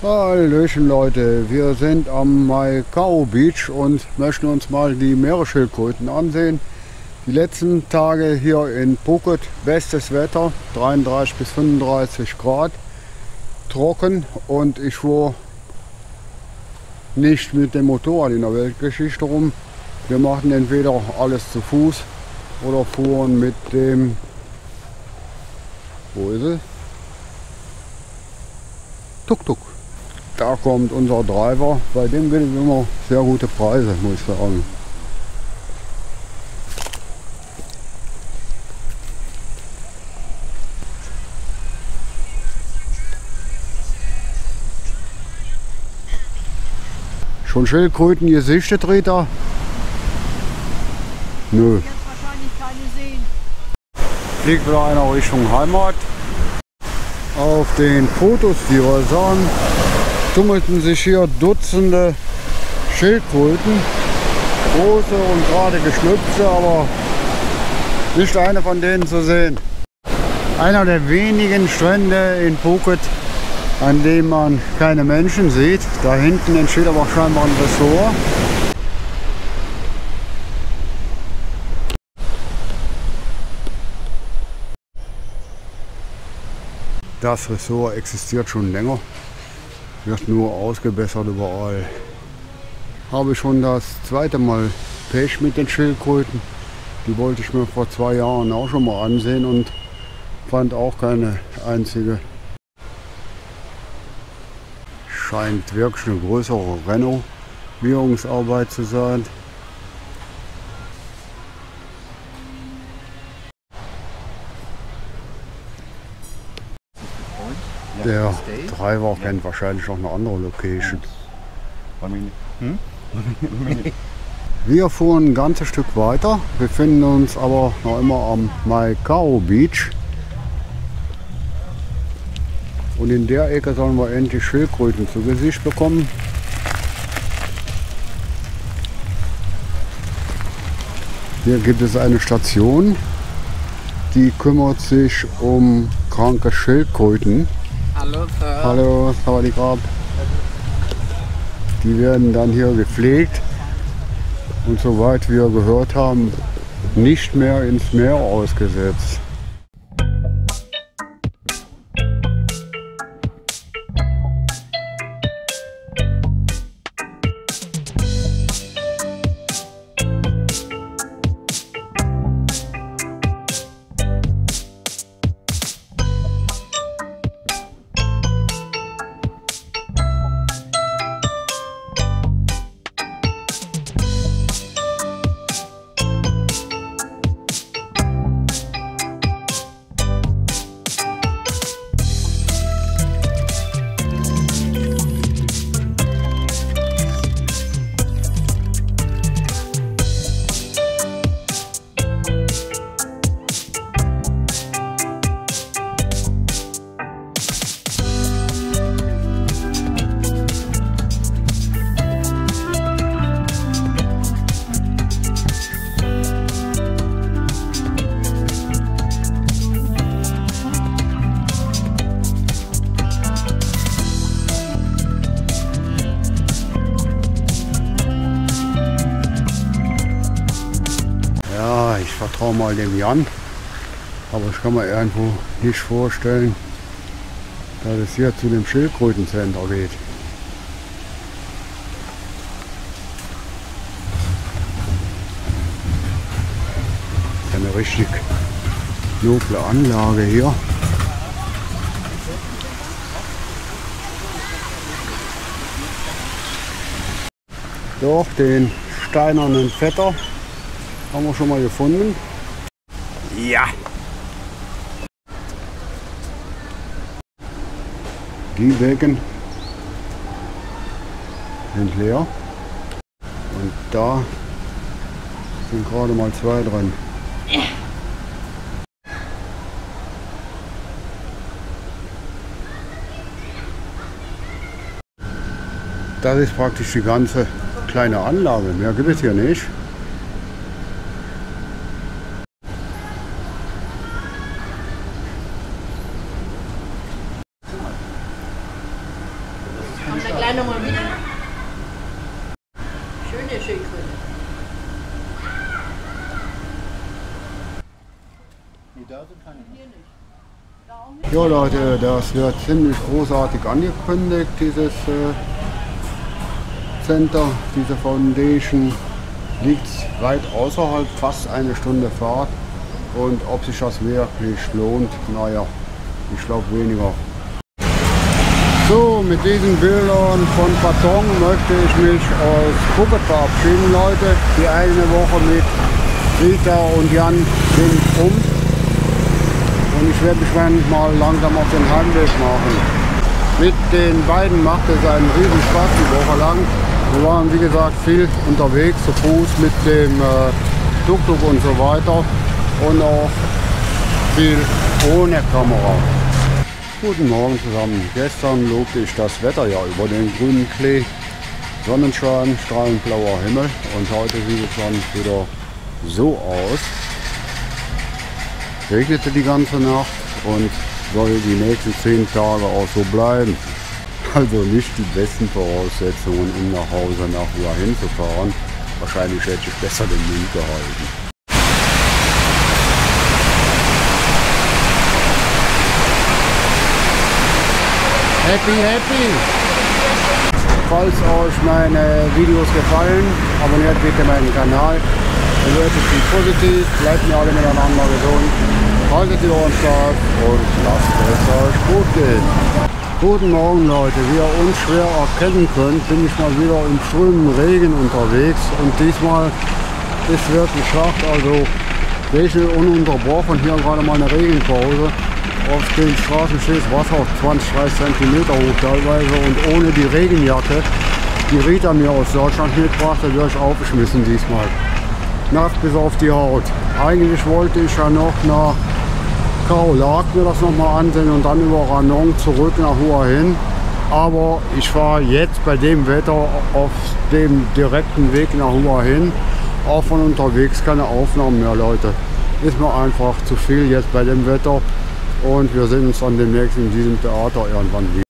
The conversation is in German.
Hallöchen Leute, wir sind am Maicao Beach und möchten uns mal die Meeresschildkröten ansehen. Die letzten Tage hier in Phuket, bestes Wetter, 33 bis 35 Grad, trocken, und ich fuhr nicht mit dem Motorrad in der Weltgeschichte rum. Wir machten entweder alles zu Fuß oder fuhren mit dem, wo ist es? Tuk-Tuk. Da kommt unser Driver, bei dem gibt es immer sehr gute Preise, muss ich sagen. Schon Schildkröten gesichtet, Rita? Nö. Jetzt wahrscheinlich keine sehen. Fliegt wieder einer Richtung Heimat. Auf den Fotos, die wir sahen, tummelten sich hier Dutzende Schildkröten. Große und gerade geschlüpfte, aber nicht eine von denen zu sehen. Einer der wenigen Strände in Phuket, an dem man keine Menschen sieht. Da hinten entsteht aber scheinbar ein Ressort. Das Ressort existiert schon länger, wird nur ausgebessert überall. Habe ich schon das zweite Mal Pech mit den Schildkröten. Die wollte ich mir vor 2 Jahren auch schon mal ansehen und fand auch keine einzige. Scheint wirklich eine größere Renovierungsarbeit zu sein. Der Driver kennt wahrscheinlich noch eine andere Location. Wir fuhren ein ganzes Stück weiter, befinden uns aber noch immer am Maicao Beach. Und in der Ecke sollen wir endlich Schildkröten zu Gesicht bekommen. Hier gibt es eine Station, die kümmert sich um kranke Schildkröten. Hallo, Sir. Hallo, Sawadee-Krab. Die werden dann hier gepflegt und soweit wir gehört haben, nicht mehr ins Meer ausgesetzt. Ich vertraue mal dem Jan, aber ich kann mir irgendwo nicht vorstellen, dass es hier zu dem Schildkrötencenter geht. Das ist eine richtig noble Anlage hier. Doch, den steinernen Vetter haben wir schon mal gefunden. Ja! Die Becken sind leer. Und da sind gerade mal 2 drin. Das ist praktisch die ganze kleine Anlage. Mehr gibt es hier nicht. gleich nochmal wieder. Schöne Schildkröte. Ja Leute, das wird ziemlich großartig angekündigt, dieses Center, diese Foundation. Liegt weit außerhalb, fast eine Stunde Fahrt. Und ob sich das wirklich lohnt, naja, ich glaube weniger. So, mit diesen Bildern von Baton möchte ich mich aus Phuket verabschieden, Leute. Die eine Woche mit Rita und Jan sind um. Und ich werde mich mal langsam auf den Heimweg machen. Mit den beiden macht es einen riesen Spaß die Woche lang. Wir waren wie gesagt viel unterwegs, zu Fuß mit dem Tuk-Tuk und so weiter. Und auch viel ohne Kamera. Guten Morgen zusammen. Gestern lobte ich das Wetter ja über den grünen Klee. Sonnenschein, strahlend blauer Himmel. Und heute sieht es dann wieder so aus. Regnete die ganze Nacht und soll die nächsten 10 Tage auch so bleiben. Also nicht die besten Voraussetzungen, um nach Hause nach Hua Hin zu fahren. Wahrscheinlich hätte ich besser den Mund gehalten. Happy, happy! Falls euch meine Videos gefallen, abonniert bitte meinen Kanal. Bewertet sie positiv, bleibt mir alle miteinander gesund. Haltet die Ohren steif und lasst es euch gut gehen. Guten Morgen Leute, wie ihr unschwer erkennen könnt, bin ich mal wieder im strömenden Regen unterwegs. Und diesmal ist wirklich hart, also regnet ununterbrochen. Hier gerade mal eine Regenpause. Auf den Straßen steht Wasser 20-30 cm hoch teilweise und ohne die Regenjacke, die Rita mir aus Deutschland mitgebracht hat, wäre ich aufgeschmissen diesmal. Nass bis auf die Haut. Eigentlich wollte ich ja noch nach Khao Lak mir das nochmal ansehen und dann über Ranong zurück nach Hua Hin. Aber ich fahre jetzt bei dem Wetter auf dem direkten Weg nach Hua Hin. Auch von unterwegs keine Aufnahmen mehr, Leute. Ist mir einfach zu viel jetzt bei dem Wetter. Und wir sehen uns dann demnächst in diesem Theater irgendwann wieder.